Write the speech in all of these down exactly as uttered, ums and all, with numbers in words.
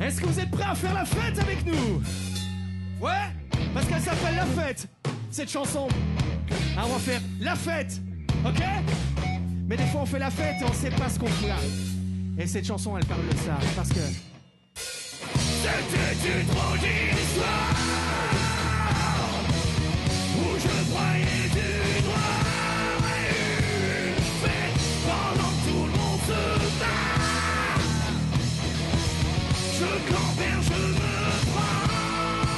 Est-ce que vous êtes prêts à faire la fête avec nous? Ouais? Parce qu'elle s'appelle La Fête, cette chanson. Alors on va faire la fête, ok? Mais des fois on fait la fête et on sait pas ce qu'on fout là. Et cette chanson elle parle de ça, parce que... C'était une drôle d'histoire où je croyais du droit et une fête pendant que tout le monde se bat. Je campère, je me prends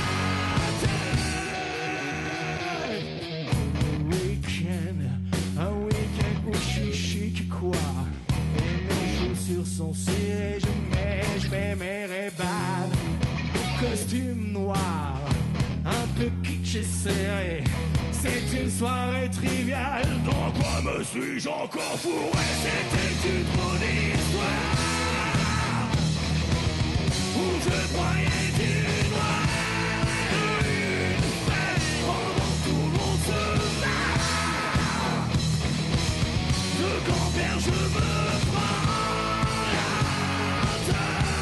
la tête. Un week-end, un week-end où je suis chic quoi. Et mes chaussures sont serrées, je mets, je mets mes rébades. Costume noir, un peu kitsch et serré. C'est une soirée triviale. Dans quoi me suis-je encore fourré? C'était une drôle d'histoire où je croyais du noir et une fête pendant que tout le monde se bat. De campère, je me prends la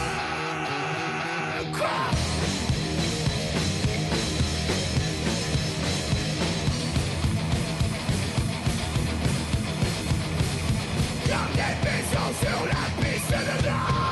tête. Quoi? Comme des vaisseaux sur la piste de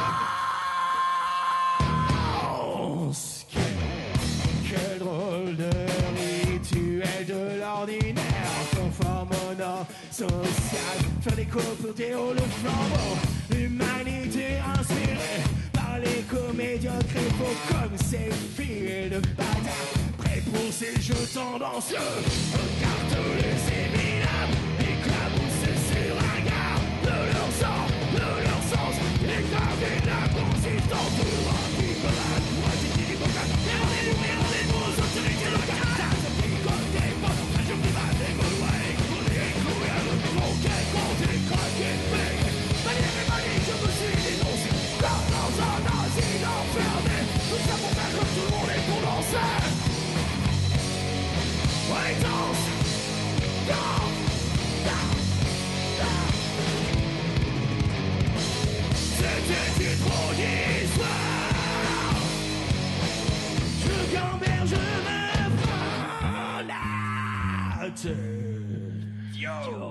danse. Quel, quel drôle de rituel de l'ordinaire, conforme aux normes sociales. Faire des copotés au le flambeau. L'humanité inspirée par les comédiens crépaux comme ces filles de bâtards. Prêts pour ces jeux tendancieux. Regarde les éminables éclabousser ces ringards de leur sang, de leur sens, éclater la consistance de l'anticolade. Moi j'ai dit du coca, et on est lumière, on est beaux, autorité locale. Ça se picote des potes, un jour qui va des gaulois, écouler, écouler, le conquet, compter, craquer, payer. Manière et manie, je me suis dénoncé, comme dans un asile enfermé. Tout ça pour faire comme tout le monde et pour danser. Ouais, danse, danse, danse, danse. C'était une drôle d'histoire. Je gamberge, je me prends la tête. Yo.